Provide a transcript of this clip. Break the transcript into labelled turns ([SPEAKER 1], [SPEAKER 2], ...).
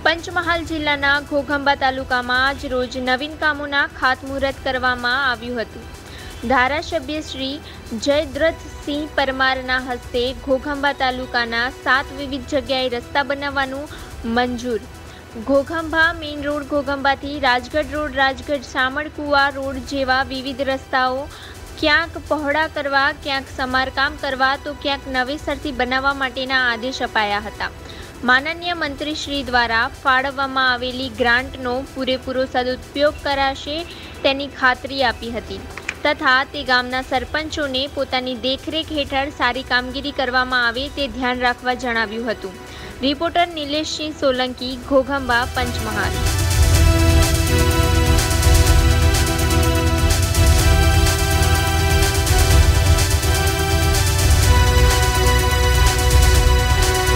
[SPEAKER 1] પંચમહાલ જિલ્લાના ઘોઘંબા તાલુકામાં આજ રોજ નવીન કામોના ખાતમુહૂર્ત કરવામાં આવ્યું હતું। ધારાસભ્ય શ્રી જયદ્રથસિંહ પરમારના હસ્તે ઘોઘંબા તાલુકાના 7 વિવિધ જગ્યાએ રસ્તા બનાવવાનું મંજૂર। ઘોઘંબા મેઇન રોડ ઘોઘંબાથી રાજગઢ રોડ, રાજગઢ સામળકુવા રોડ જેવા વિવિધ રસ્તાઓ ક્યાંક પહોળા કરવા, ક્યાંક સમારકામ કરવા તો ક્યાંક નવેસરથી બનાવવા માટેના આદેશ અપાયા હતા। માનનીય મંત્રી શ્રી દ્વારા ફાળવવામાં આવેલી ગ્રાન્ટનો પૂરેપૂરો સદુપયોગ કરાશે તેની ખાતરી આપી હતી તથા તે ગામના સરપંચોને પોતાની દેખરેખ હેઠળ સારી કામગીરી કરવામાં આવે તે ધ્યાન રાખવા જણાવ્યું હતું। રિપોર્ટર નિલેશસિંહ સોલંકી, ઘોઘંબા, પંચમહાલ।